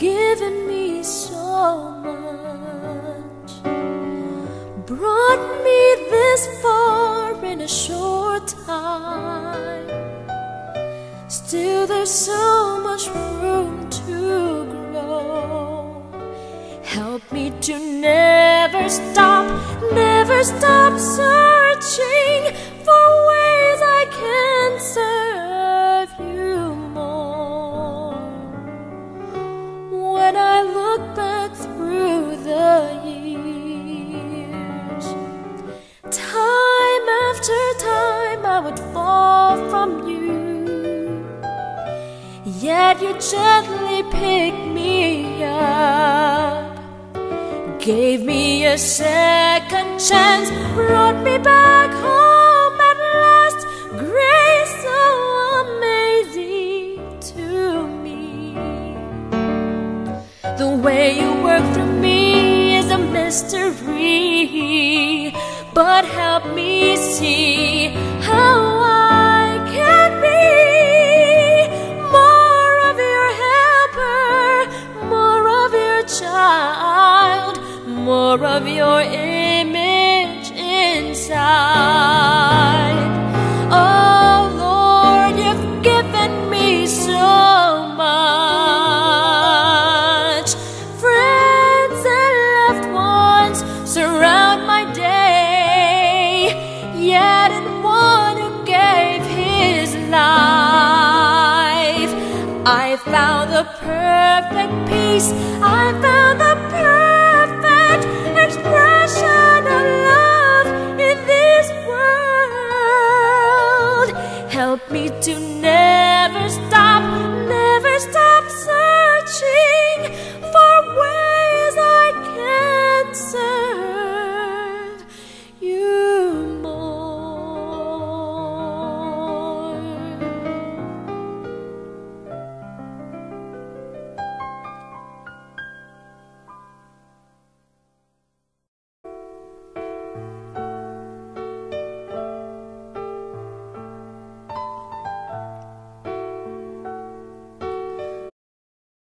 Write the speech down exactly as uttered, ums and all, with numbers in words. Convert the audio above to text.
given me so much, brought me this far in a short time. Still there's so much room to grow. Help me to never stop, never stop searching for ways I can serve you more. When I look back through the years, time after time I would fall from you, yet you gently picked me up, gave me a second chance, brought me back home at last. Grace so amazing to me. The way you work through me is a mystery, but help me see how I can be more of your helper, more of your child, more of your image inside. Oh Lord, you've given me so much. Friends and loved ones surround my day, yet in one who gave his life, I found the perfect peace, I found the perfect expression of love in this world. Help me to never stop, never stop